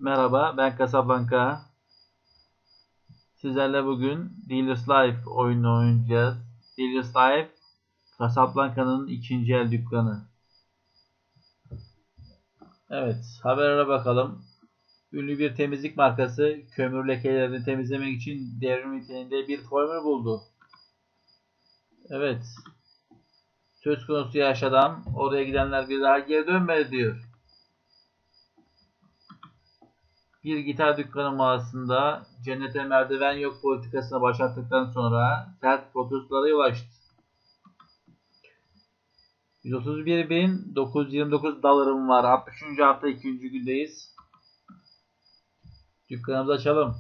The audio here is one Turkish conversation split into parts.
Merhaba, ben Casablanca. Sizlerle bugün Dealers Life oyununu oynayacağız. Dealers Life, Casablanca'nın ikinci el dükkanı. Evet, haberlere bakalım. Ünlü bir temizlik markası kömür lekelerini temizlemek için devrim niteliğinde bir formül buldu. Evet, söz konusu yaş adam, oraya gidenler bir daha geri dönmedi diyor. Bir gitar dükkanı mağazasında cennete merdiven yok politikasına başlattıktan sonra sert protestolara yol açtı. 131.929 dolarım var. 63. hafta 2. gündeyiz. Dükkanımızı açalım.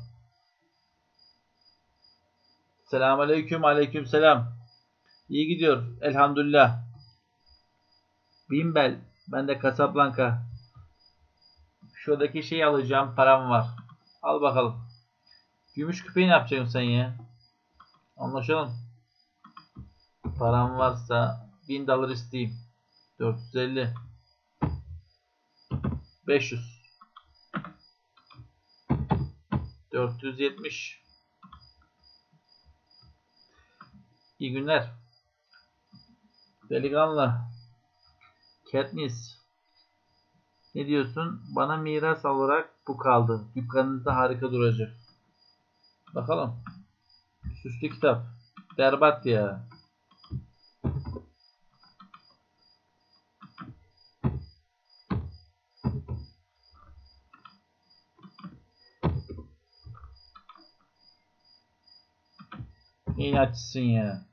Selamünaleyküm, aleykümselam. İyi gidiyor, elhamdülillah. Bimbel, ben de Casablanca. Şuradaki şeyi alacağım, param var. Al bakalım. Gümüş küpeyi ne yapacaksın sen ya? Anlaşalım. Param varsa 1000 dolar isteyeyim. 450. 500. 470. İyi günler. Delikanlı. Katniss. Ne diyorsun? Bana miras olarak bu kaldı. Dükkanınızda harika duracak. Bakalım. Süslü kitap. Berbat ya. Ne inatçısın ya.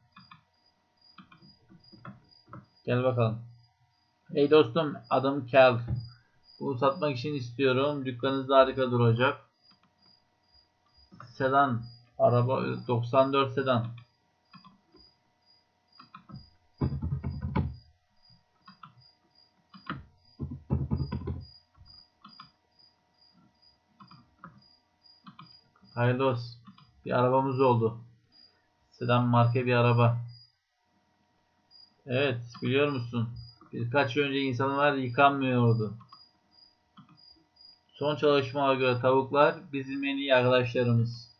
Gel bakalım. Hey dostum, adım Kel. Bunu satmak için istiyorum. Dükkanınızda harika duracak. Sedan. Araba 94 sedan. Hayırlı olsun. Bir arabamız oldu. Sedan marka bir araba. Evet, biliyor musun? Birkaç yıl önce insanlar yıkanmıyordu. Son çalışmalara göre tavuklar bizim en iyi arkadaşlarımız.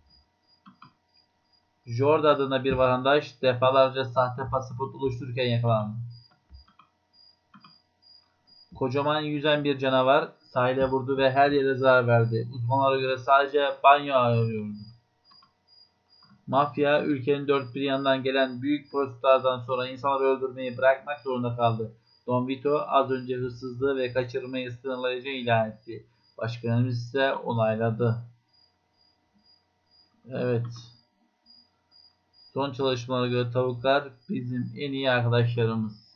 Jordan adında bir vatandaş defalarca sahte pasaport oluştururken yakalandı. Kocaman yüzen bir canavar sahile vurdu ve her yere zarar verdi. Uzmanlara göre sadece banyo arıyordu. Mafya ülkenin dört bir yanından gelen büyük protestolardan sonra insanları öldürmeyi bırakmak zorunda kaldı. Don Vito az önce hırsızlığı ve kaçırmayı sınırlayıcı ilan etti. Başkanımız ise onayladı. Evet. Son çalışmalara göre tavuklar bizim en iyi arkadaşlarımız.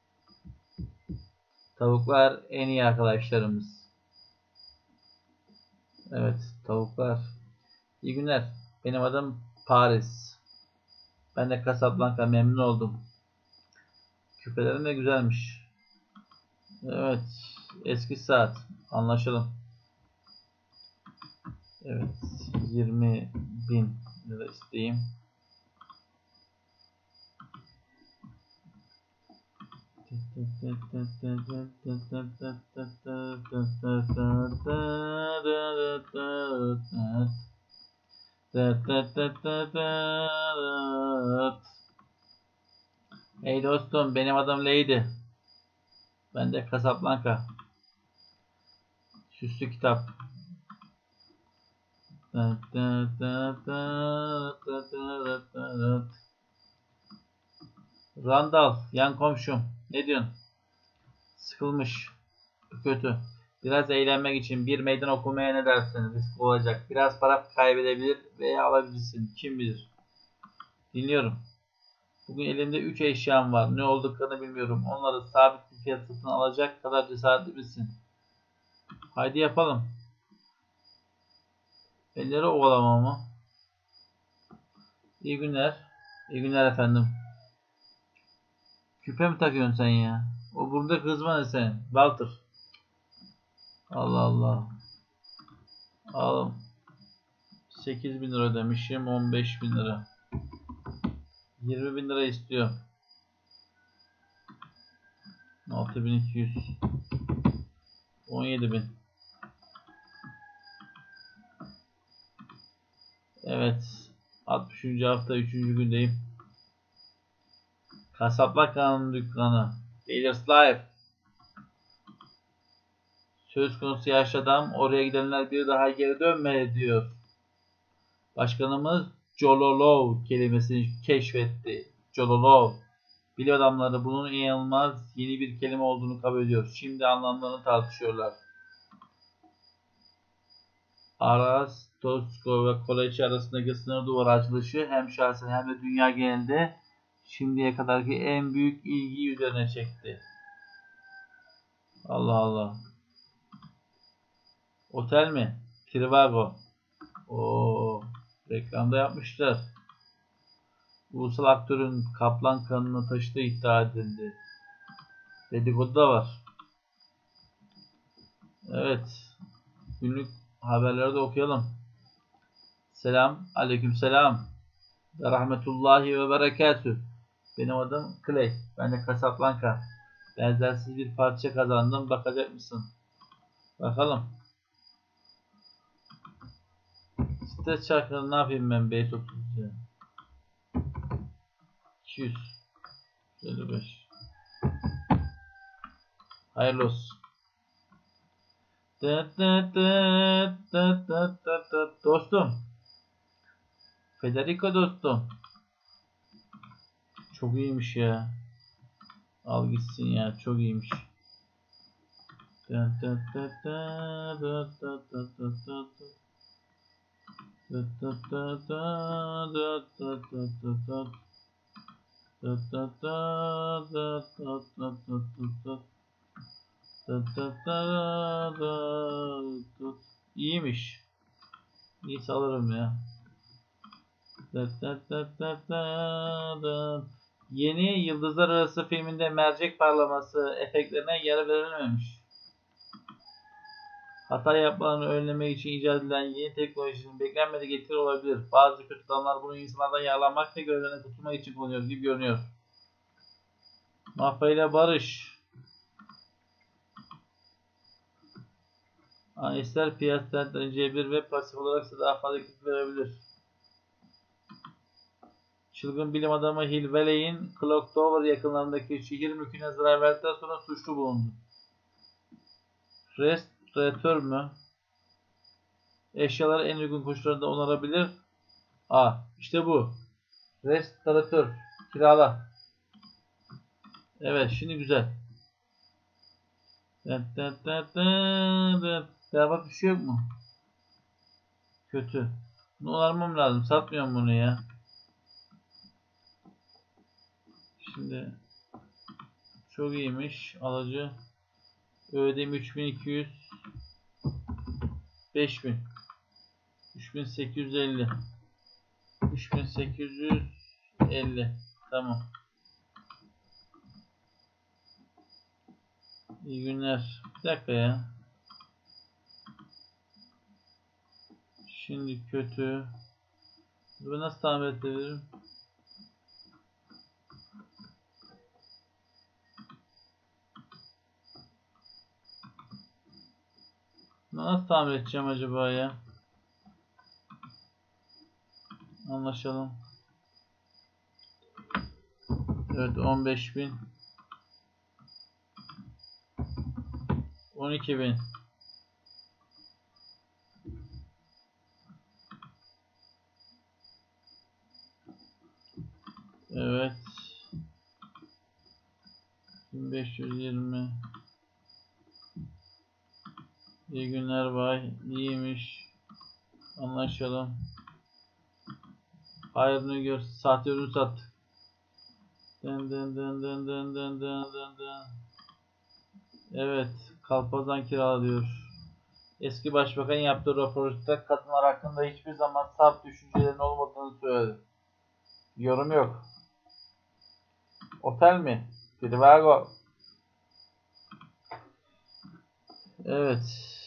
Tavuklar en iyi arkadaşlarımız. Evet, tavuklar. İyi günler. Benim adım Paris. Ben de Casablanca, memnun oldum. Küpelerim de güzelmiş. Evet, eski saat. Anlaşalım. Evet, 20.000 lira isteyeyim. Hey dostum, benim adım Lady. Ben de Casablanca. Süslü kitap. Randall, yan komşum. Ne diyorsun? Sıkılmış. Kötü. Biraz eğlenmek için bir meydan okumaya ne dersin? Risk olacak. Biraz para kaybedebilir veya alabilirsin. Kim bilir? Dinliyorum. Bugün elimde 3 eşyam var. Ne olduklarını bilmiyorum. Onları sabit bir fiyat satın alacak kadar cesaretli misin? Haydi yapalım. Elleri ovalama mı? İyi günler. İyi günler efendim. Küpe mi takıyorsun sen ya? O burada kızma ne sen? Walter. Allah Allah. Alım. 8.000 lira ödemişim. 15.000 lira. 20.000 lira istiyor. 6.200. 17.000. Evet. 60. hafta 3. gündeyim. Kasaplar Kanunu dükkanı. Dealers Life. Söz konusu yaşlı adam, oraya gidenler bir daha geri dönmeli diyor. Başkanımız Jololov kelimesini keşfetti. Jololov. Bilim adamları bunun inanılmaz yeni bir kelime olduğunu kabul ediyor. Şimdi anlamlarını tartışıyorlar. Arastosko ve Kolej arasındaki sınır duvarı açılışı hem şahsen hem de dünya genelinde şimdiye kadarki en büyük ilgiyi üzerine çekti. Allah Allah. Otel mi? Trivago. Oo, reklamda yapmışlar. Ulusal aktörün kaplan kanını taşıdığı iddia edildi. Dedikodu da var. Evet. Günlük haberleri de okuyalım. Selam. Aleykümselam. Ve rahmetullahi ve berekatü. Benim adım Clay. Ben de Casablanca. Benzersiz bir parça kazandım. Bakacak mısın? Bakalım. Stres çarkları ne yapayım ben? Base 30'ya. 200. 55. Hayırlı olsun. Dostum. Federico dostum. Çok iyiymiş ya. Al gitsin ya. Çok iyiymiş. İyiymiş. İyi alırım ya. Yeni Yıldızlar Arası filminde mercek parlaması efektlerine yer verilmemiş. Hata yapmalarını önlemek için icat edilen yeni teknolojinin beklenmedik getiri olabilir. Bazı kötü adamlar bunu insanlardan yararlanmak ve gözlerine kurtulmak için kullanıyor gibi görünüyor. Mafya ile barış. Analistler piyasadan cebir ve pasif olarak size daha fazla ekip verebilir. Çılgın bilim adamı Hill Valley'in Clock Tower yakınlarındaki şehir mülküne zarar verdikten sonra suçlu bulundu. Restoratör mü? Eşyaları en uygun koşullarda onarabilir. İşte bu. Restoratör. Kirala. Evet, şimdi güzel. Berbat bir şey yok mu? Kötü. Bunu onarmam lazım. Satmıyorum bunu ya. Şimdi çok iyiymiş. Alıcı. Ödeyim 3200. 5000. 3850. 3850. Tamam. İyi günler. Bir dakika ya. Şimdi kötü. Bunu nasıl tamir edebilirim? Bunu nasıl tamir edeceğim acaba ya? Anlaşalım. Evet 15.000. 12.000. Evet. 1520. İyi günler bay. İyiymiş. Anlaşalım. Hayrını gör. Sahte ürün sat. Dın dın dın dın dın dın dın dın dın. Evet. Kalpazan kirala diyor. Eski başbakan yaptığı röportajda kadınlar hakkında hiçbir zaman saf düşüncelerin olmadığını söyledi. Yorum yok. Otel mi? Trivago. Evet.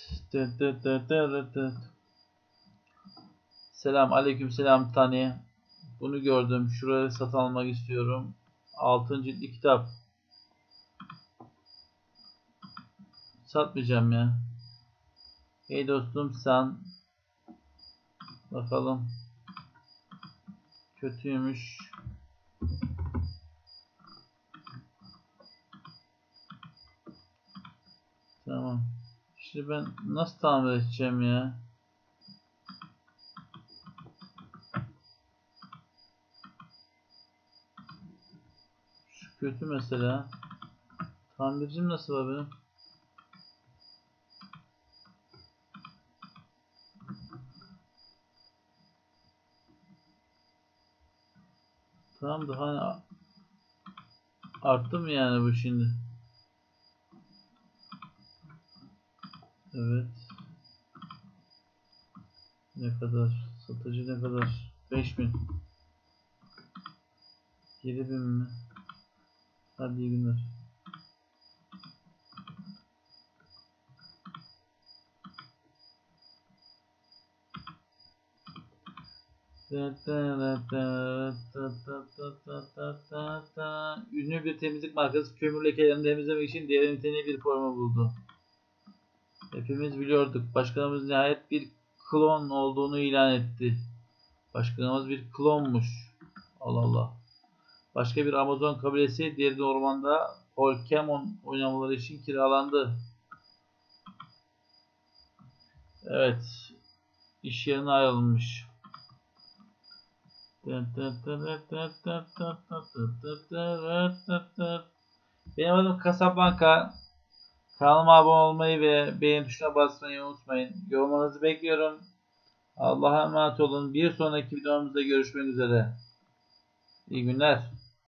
Selam. Aleyküm selam Tani. Bunu gördüm. Şuraya satın almak istiyorum. 6. ciltli kitap. Satmayacağım ya. Hey dostum sen. Bakalım. Kötüymüş. Tamam. Şimdi ben nasıl tamir edeceğim ya? Şu kötü mesela. Tamircim nasıl var benim? Tamam da hani arttı mı yani bu şimdi? Evet. Ne kadar? Satıcı ne kadar? 5000. 7000 mi? Hadi iyi günler. Ünlü bir temizlik markası kömür lekelerini temizlemek için değer niteliği bir formu buldu. Hepimiz biliyorduk. Başkanımız nihayet bir klon olduğunu ilan etti. Başkanımız bir klonmuş. Allah Allah. Başka bir Amazon kabilesi diğer ormanda Pokemon oynamaları için kiralandı. Evet. İş yerine ayrılmış. Benim adım Casablanca. Kanalıma abone olmayı ve beğen tuşuna basmayı unutmayın. Yorumlarınızı bekliyorum. Allah'a emanet olun. Bir sonraki videomuzda görüşmek üzere. İyi günler.